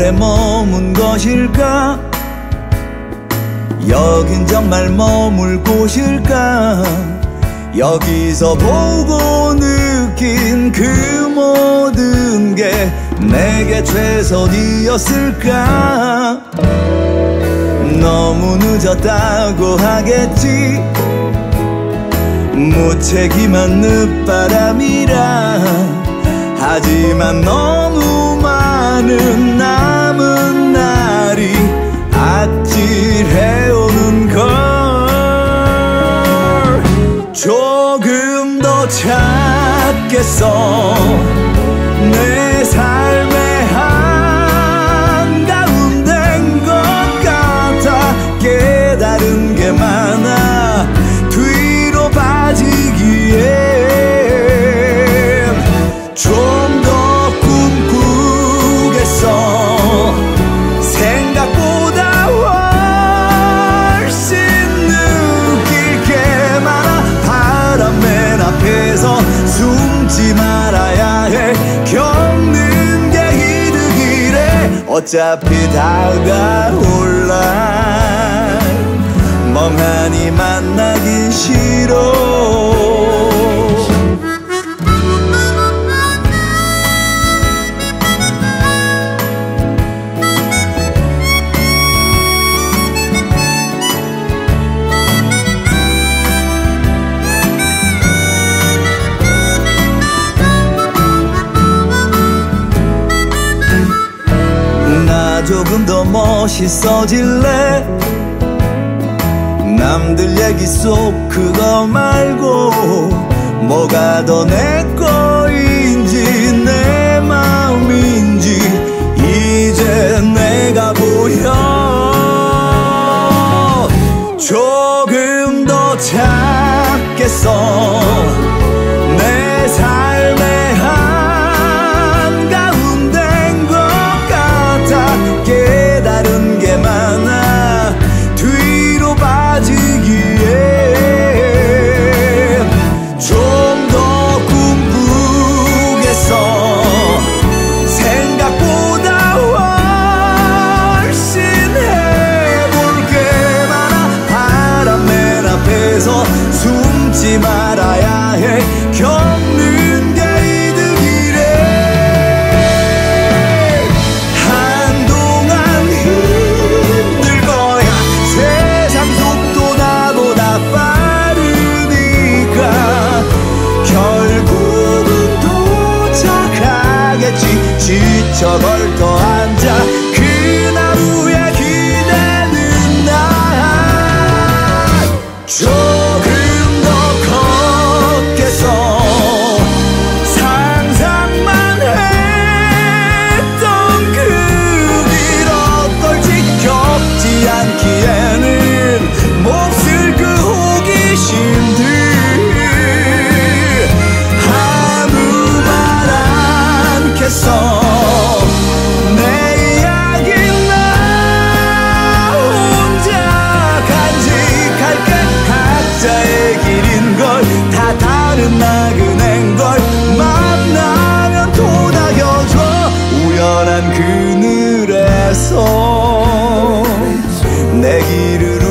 왜 머문 것일까? 여긴 정말 머물 곳일까? 여기서 보고 느낀 그 모든 게 내게 최선이었을까? 너무 늦었다고 하겠지. 무책임한 늦바람이라. 하지만 너무 많은 남은 날이 아찔해오는 걸. 조금 더 찾겠어. 내 삶의 한가운데인 것 같아. 깨달은 게 많아. 뒤로 빠지기에 좀 더 꿈꾸겠어. 생각보다 훨씬 느낄 게 많아. 바람 맨 앞에서 숨지 말아야 해. 겪는 게 이득이래. 어차피 다가올 날 멍하니 만나긴 싫어. 나 조금 더 멋있어질래. 남들 얘기 속 그거 말고 뭐가 더 내 거인지 내 마음인지 이제 내가 보여. 조금 더 찾겠어. 내 삶의 한가운데인 것 같아. 깨달은 게 많아. 뒤로 빠지기에 좀 더 꿈꾸겠어. 생각보다 훨씬 해볼 게 많아. 바람 맨 앞에서 숨지 말아야 해. 겪는 게 이득이래. 한동안 힘들 거야. 세상 속도 나보다 빠르니까 결국은 도착하겠지. 지쳐 걸터 앉아 그나무에 기대는 날. 조금 더 걷겠어. 상상만 했던 그 길 어떨지. 겪지 않기에는 몹쓸 그 호기심들. 아무 말 않겠어. 내 이야기 나 혼자 간직할게. 각자의 길인 걸 다 다른 나그네인 걸 만나면 토닥여줘. 우연한 그늘에서 내 길을